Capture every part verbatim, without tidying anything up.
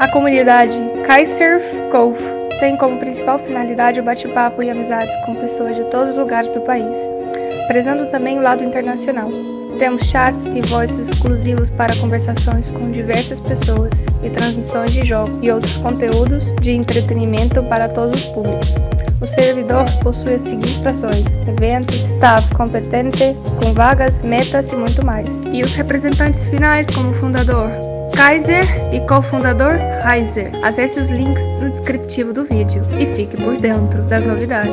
A comunidade Kitesurf Cove tem como principal finalidade o bate-papo e amizades com pessoas de todos os lugares do país, prezando também o lado internacional. Temos chats e voices exclusivos para conversações com diversas pessoas e transmissões de jogos e outros conteúdos de entretenimento para todos os públicos. O servidor possui as seguintes atrações: eventos, staff competente, com vagas, metas e muito mais. E os representantes finais como fundador Kaiser e cofundador Heiser. Acesse os links no descritivo do vídeo e fique por dentro das novidades.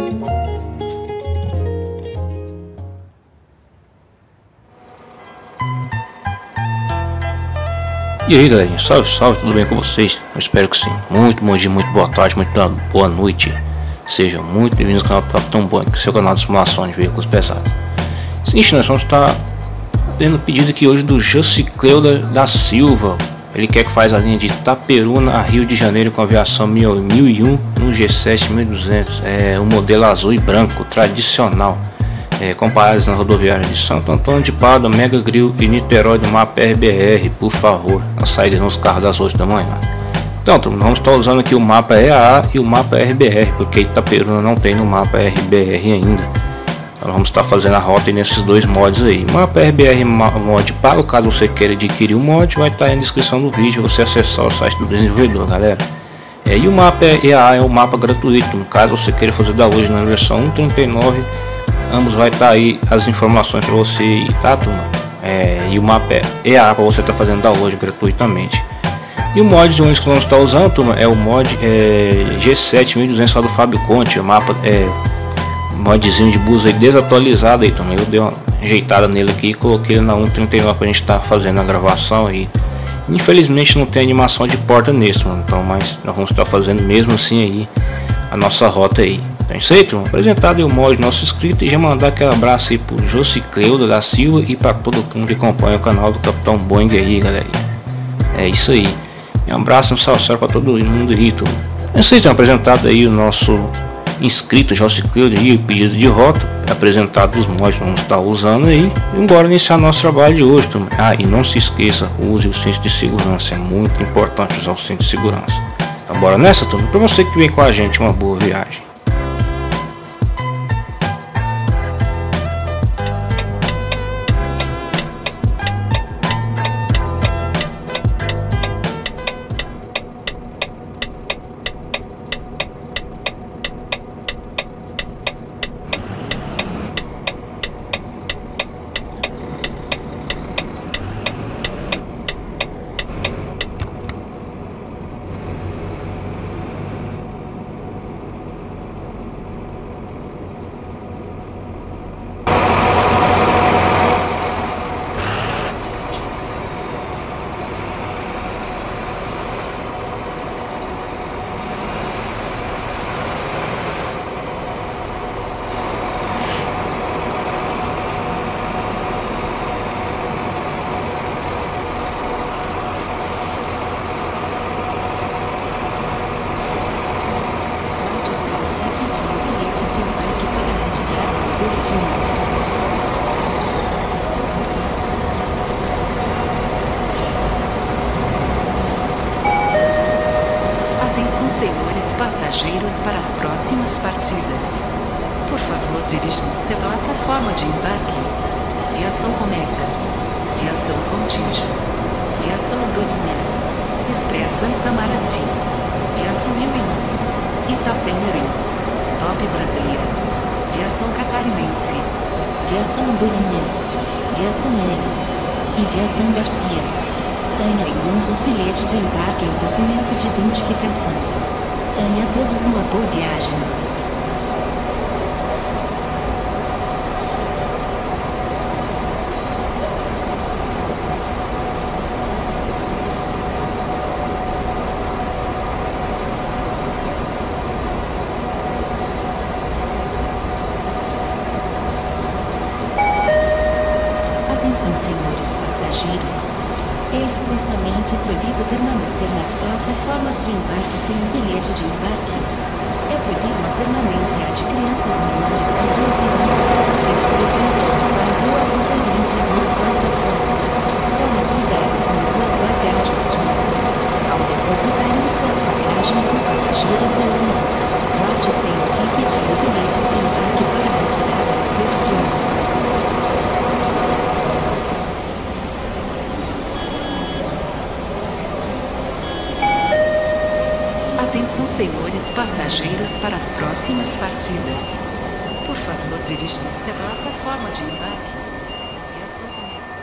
E aí galerinha, salve, salve, tudo bem com vocês? Eu espero que sim. Muito bom dia, muito boa tarde, muito boa noite. Sejam muito bem-vindos ao canal do Capitão Boeing, seu canal de simulação de veículos pesados. Seguinte, nós vamos estar tendo pedido aqui hoje do Josicleuda da Silva. Ele quer que faz a linha de Itaperuna a Rio de Janeiro com aviação mil e um no G sete mil e duzentos. É o modelo azul e branco tradicional. É, com paradas na rodoviária de Santo Antônio de Pádua, Mega Grill e Niterói do mapa R B R, por favor, na saída nos carros das oito da manhã. Então, vamos estar usando aqui o mapa E A A e o mapa R B R, porque Itaperuna não tem no mapa R B R ainda. Então, vamos estar fazendo a rota nesses dois mods aí. Mapa R B R mod pago, caso você queira adquirir o mod, vai estar aí na descrição do vídeo, você acessar o site do desenvolvedor, galera. É, e o mapa E A A é um mapa gratuito, no caso você queira fazer download na versão um ponto trinta e nove. Ambos vai estar aí as informações para você, tá, turma? É, e o mapa é E A para você estar tá fazendo download gratuitamente. E o mod de onde que vamos estar usando, turma, é o mod é, G sete mil e duzentos do Fábio Conte, o mapa é modzinho de bus aí desatualizado aí, turma. Eu dei uma ajeitada nele aqui e coloquei ele na um ponto trinta e nove para a gente estar tá fazendo a gravação aí. Infelizmente não tem animação de porta nesse, mano, então, mas nós vamos estar tá fazendo mesmo assim aí a nossa rota aí. Então é isso aí, turma. Apresentado aí o mod nosso inscrito e já mandar aquele abraço aí pro Josicleuda da Silva e para todo mundo que acompanha o canal do Capitão Boeing aí, galerinha. É isso aí. Um abraço, um salve para todo mundo aí, turma. É isso aí, turma. Apresentado aí o nosso inscrito Josicleuda aí, o pedido de rota, apresentado os mods que vamos estar usando aí. E bora iniciar nosso trabalho de hoje, turma. Ah, e não se esqueça, use o cinto de segurança, é muito importante usar o cinto de segurança. Então bora nessa, turma. Para você que vem com a gente, uma boa viagem. Atenção, senhores passageiros, para as próximas partidas. Por favor, dirijam-se à plataforma de embarque. Viação Cometa, Viação Contígio, Viação Andorinha, Expresso Itamaraty, Viação mil e um, Itapemirim, Top Brasileira, Viação Catarinense, Viação Andorinha, Viação Nero e Viação Garcia. Tenha em mãos o bilhete de embarque e o documento de identificação. Tenha todos uma boa viagem. Atenção, senhores passageiros. É expressamente proibido permanecer nas plataformas de embarque sem um bilhete de embarque. É proibido a permanência de crianças menores de doze anos sem a presença dos pais ou acompanhantes nas plataformas. Tome cuidado com suas bagagens de mão. Ao depositar em Atenção, senhores passageiros, para as próximas partidas. Por favor, dirijam-se à plataforma de embarque. Viação Cometa.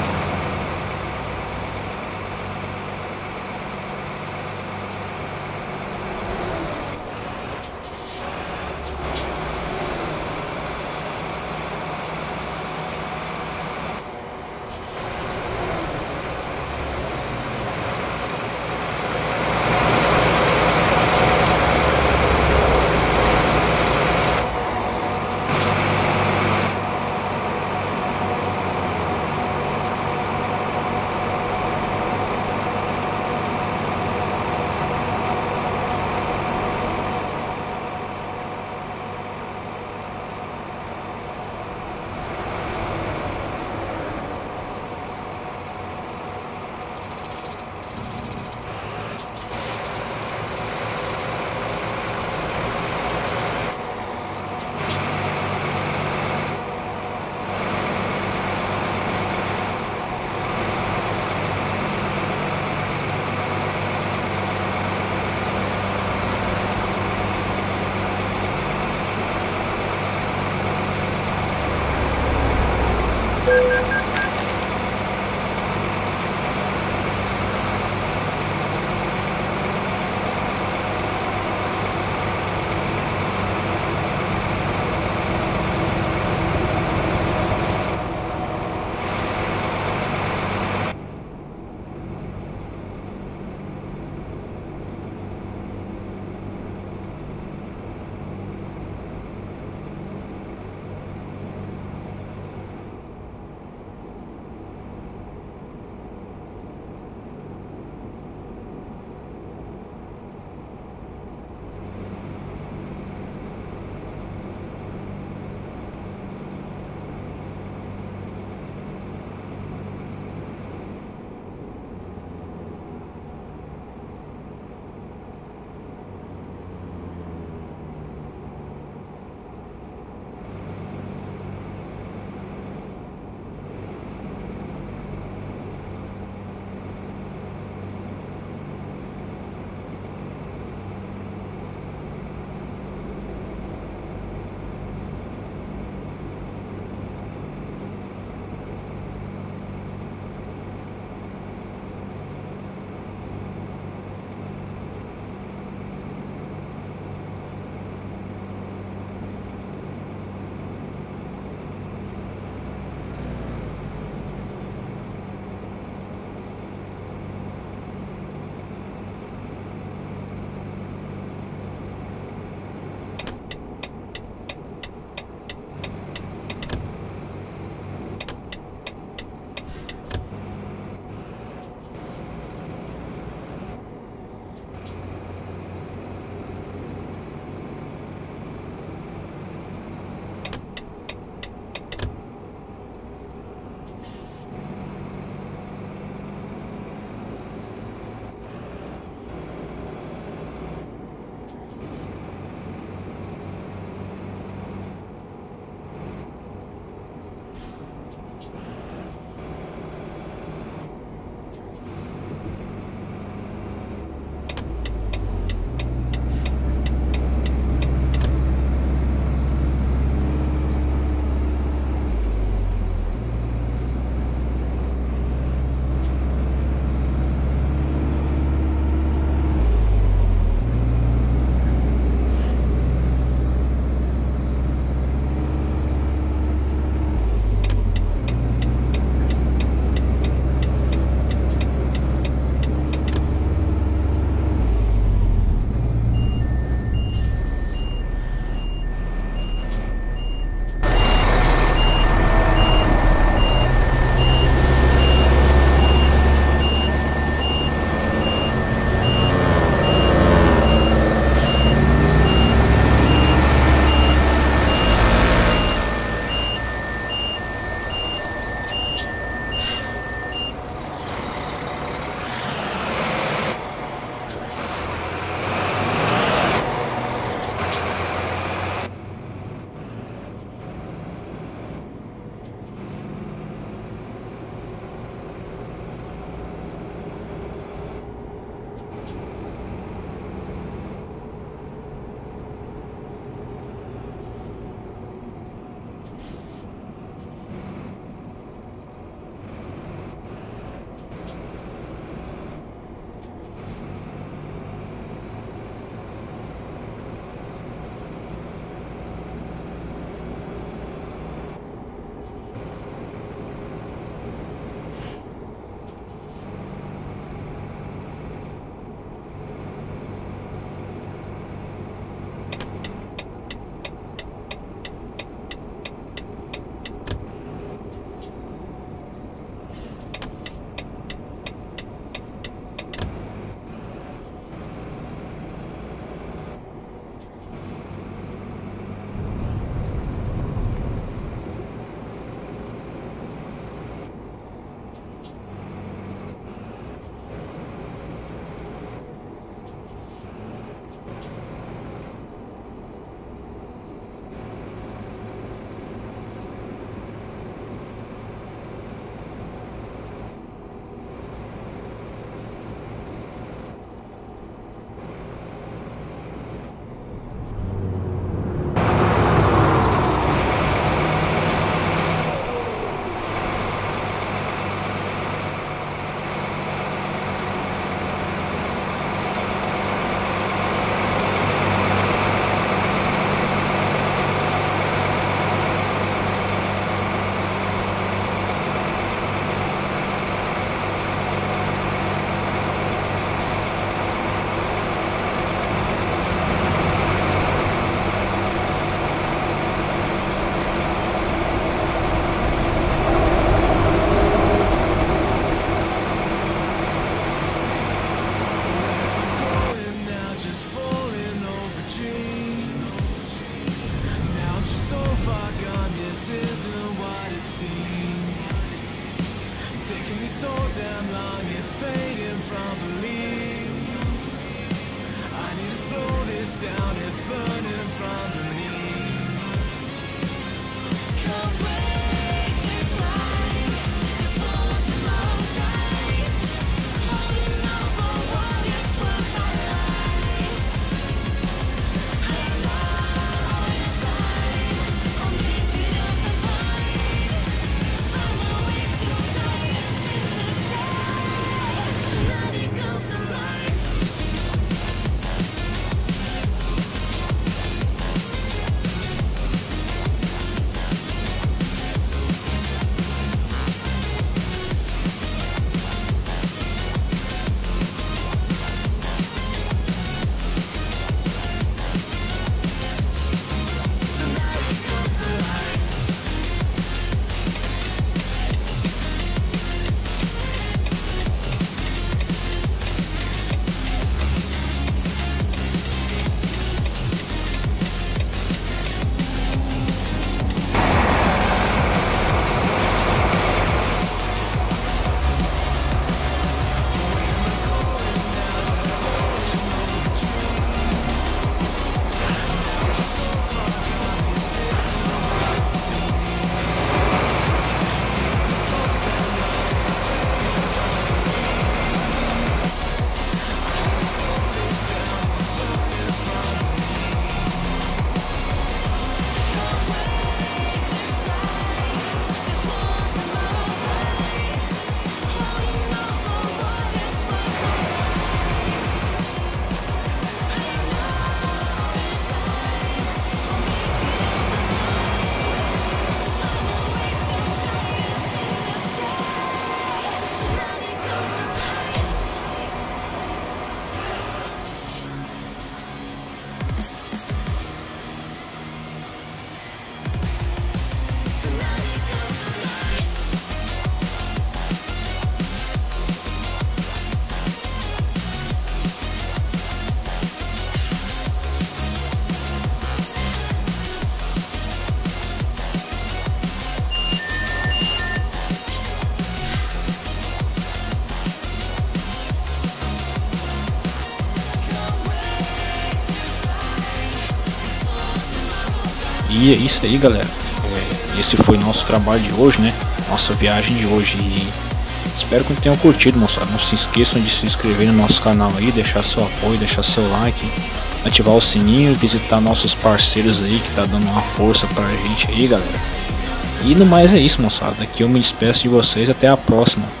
E é isso aí, galera. É, esse foi nosso trabalho de hoje, né? Nossa viagem de hoje. E espero que tenham curtido, moçada. Não se esqueçam de se inscrever no nosso canal aí, deixar seu apoio, deixar seu like, ativar o sininho, visitar nossos parceiros aí que tá dando uma força pra gente aí, galera. E no mais é isso, moçada. Aqui eu me despeço de vocês. Até a próxima.